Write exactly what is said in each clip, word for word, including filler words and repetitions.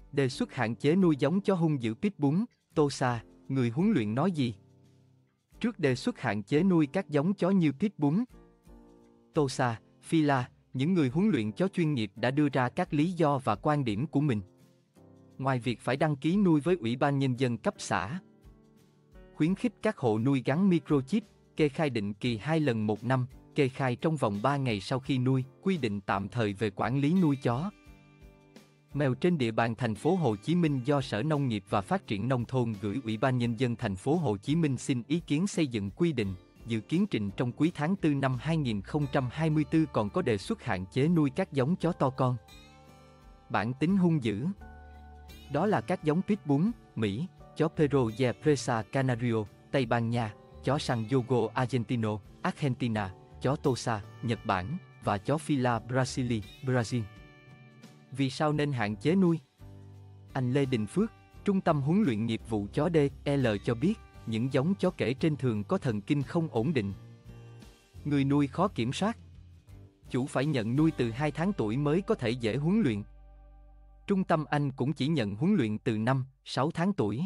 Đề xuất hạn chế nuôi giống chó hung dữ Pitbull, Tosa, người huấn luyện nói gì? Trước đề xuất hạn chế nuôi các giống chó như Pitbull, Tosa, Fila, những người huấn luyện chó chuyên nghiệp đã đưa ra các lý do và quan điểm của mình. Ngoài việc phải đăng ký nuôi với Ủy ban Nhân dân cấp xã, khuyến khích các hộ nuôi gắn microchip, kê khai định kỳ hai lần một năm, kê khai trong vòng ba ngày sau khi nuôi, quy định tạm thời về quản lý nuôi chó mèo trên địa bàn thành phố Hồ Chí Minh do Sở Nông nghiệp và Phát triển Nông thôn gửi Ủy ban Nhân dân thành phố Hồ Chí Minh xin ý kiến xây dựng quy định, dự kiến trình trong cuối tháng tư năm hai nghìn không trăm hai mươi tư. Còn có đề xuất hạn chế nuôi các giống chó to con, bản tính hung dữ. Đó là các giống Pitbull, Mỹ, chó Perro de Presa Canario, Tây Ban Nha, chó San Diego Argentino, Argentina, chó Tosa, Nhật Bản, và chó Fila Brasili, Brazil. Vì sao nên hạn chế nuôi? Anh Lê Đình Phước, Trung tâm huấn luyện nghiệp vụ chó đê lờ cho biết, những giống chó kể trên thường có thần kinh không ổn định. Người nuôi khó kiểm soát. Chủ phải nhận nuôi từ hai tháng tuổi mới có thể dễ huấn luyện. Trung tâm anh cũng chỉ nhận huấn luyện từ năm, sáu tháng tuổi.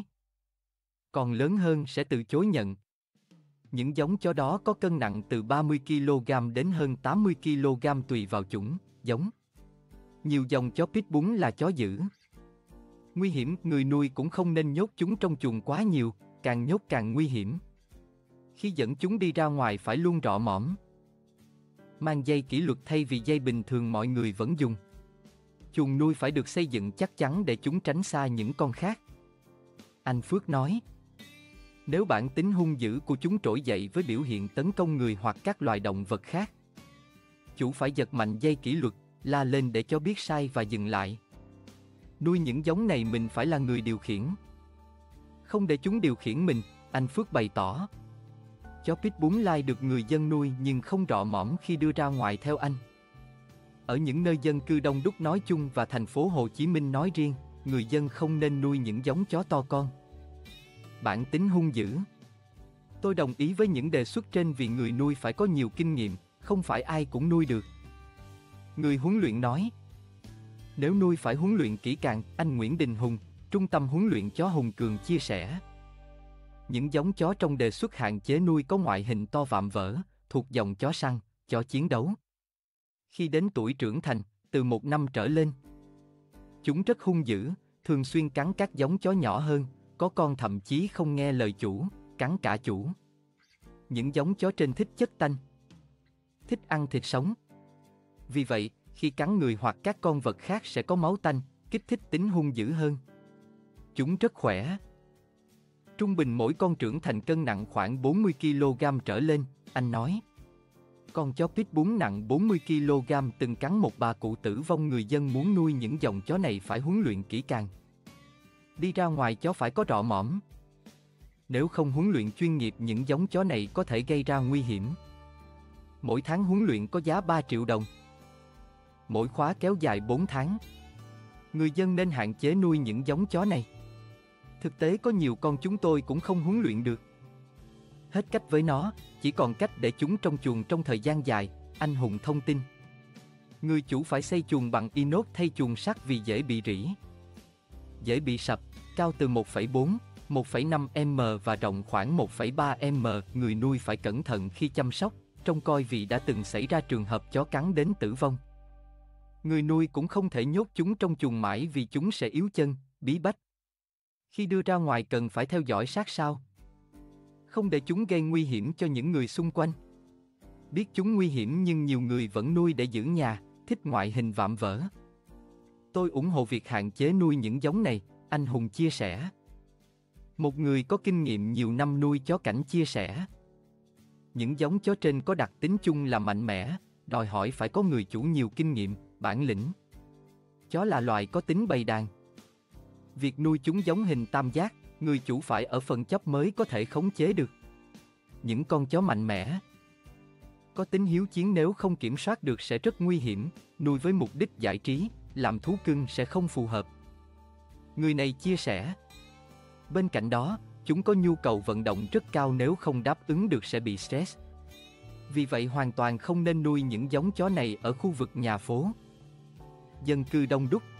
Còn lớn hơn sẽ từ chối nhận. Những giống chó đó có cân nặng từ ba mươi ki lô gam đến hơn tám mươi ki lô gam tùy vào chủng, giống. Nhiều dòng chó Pitbull là chó dữ. Nguy hiểm, người nuôi cũng không nên nhốt chúng trong chuồng quá nhiều, càng nhốt càng nguy hiểm. Khi dẫn chúng đi ra ngoài phải luôn rọ mõm. Mang dây kỷ luật thay vì dây bình thường mọi người vẫn dùng. Chuồng nuôi phải được xây dựng chắc chắn để chúng tránh xa những con khác. Anh Phước nói, nếu bản tính hung dữ của chúng trỗi dậy với biểu hiện tấn công người hoặc các loài động vật khác, chủ phải giật mạnh dây kỷ luật, la lên để cho biết sai và dừng lại. Nuôi những giống này mình phải là người điều khiển, không để chúng điều khiển mình, anh Phước bày tỏ. Chó Pitbull lai được người dân nuôi nhưng không rọ mõm khi đưa ra ngoài theo anh. Ở những nơi dân cư đông đúc nói chung và thành phố Hồ Chí Minh nói riêng, người dân không nên nuôi những giống chó to con, bản tính hung dữ. Tôi đồng ý với những đề xuất trên vì người nuôi phải có nhiều kinh nghiệm, không phải ai cũng nuôi được. Người huấn luyện nói, nếu nuôi phải huấn luyện kỹ càng, anh Nguyễn Đình Hùng, Trung tâm huấn luyện chó Hùng Cường chia sẻ. Những giống chó trong đề xuất hạn chế nuôi có ngoại hình to vạm vỡ, thuộc dòng chó săn, chó chiến đấu. Khi đến tuổi trưởng thành, từ một năm trở lên, chúng rất hung dữ, thường xuyên cắn các giống chó nhỏ hơn, có con thậm chí không nghe lời chủ, cắn cả chủ. Những giống chó trên thích chất tanh, thích ăn thịt sống. Vì vậy, khi cắn người hoặc các con vật khác sẽ có máu tanh, kích thích tính hung dữ hơn. Chúng rất khỏe. Trung bình mỗi con trưởng thành cân nặng khoảng bốn mươi ki lô gam trở lên, anh nói. Con chó Pitbull nặng bốn mươi ki lô gam từng cắn một bà cụ tử vong. Người dân muốn nuôi những dòng chó này phải huấn luyện kỹ càng. Đi ra ngoài chó phải có rọ mõm. Nếu không huấn luyện chuyên nghiệp những giống chó này có thể gây ra nguy hiểm. Mỗi tháng huấn luyện có giá ba triệu đồng. Mỗi khóa kéo dài bốn tháng. Người dân nên hạn chế nuôi những giống chó này. Thực tế có nhiều con chúng tôi cũng không huấn luyện được. Hết cách với nó, chỉ còn cách để chúng trong chuồng trong thời gian dài, anh Hùng thông tin. Người chủ phải xây chuồng bằng inox thay chuồng sắt vì dễ bị rỉ, dễ bị sập, cao từ một phẩy bốn đến một phẩy năm mét và rộng khoảng một phẩy ba mét. Người nuôi phải cẩn thận khi chăm sóc, trông coi vì đã từng xảy ra trường hợp chó cắn đến tử vong. Người nuôi cũng không thể nhốt chúng trong chuồng mãi vì chúng sẽ yếu chân, bí bách. Khi đưa ra ngoài cần phải theo dõi sát sao, không để chúng gây nguy hiểm cho những người xung quanh. Biết chúng nguy hiểm nhưng nhiều người vẫn nuôi để giữ nhà, thích ngoại hình vạm vỡ. Tôi ủng hộ việc hạn chế nuôi những giống này, anh Hùng chia sẻ. Một người có kinh nghiệm nhiều năm nuôi chó cảnh chia sẻ. Những giống chó trên có đặc tính chung là mạnh mẽ, đòi hỏi phải có người chủ nhiều kinh nghiệm, bản lĩnh. Chó là loài có tính bầy đàn. Việc nuôi chúng giống hình tam giác, người chủ phải ở phần chóp mới có thể khống chế được. Những con chó mạnh mẽ, có tính hiếu chiến nếu không kiểm soát được sẽ rất nguy hiểm, nuôi với mục đích giải trí, làm thú cưng sẽ không phù hợp. Người này chia sẻ. Bên cạnh đó, chúng có nhu cầu vận động rất cao, nếu không đáp ứng được sẽ bị stress. Vì vậy hoàn toàn không nên nuôi những giống chó này ở khu vực nhà phố, dân cư đông đúc.